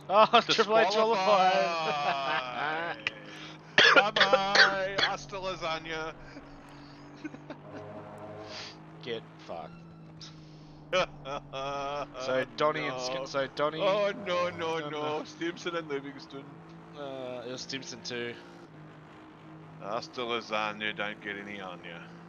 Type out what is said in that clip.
Oh, Triple H qualified. Disqualified. Bye-bye. Hasta lasagna. Get fucked. So Donny and no. Donny. Oh no no No, no. no! Stevenson and Livingston. It was Stimson too. Hasta lasagna. Don't get any on you.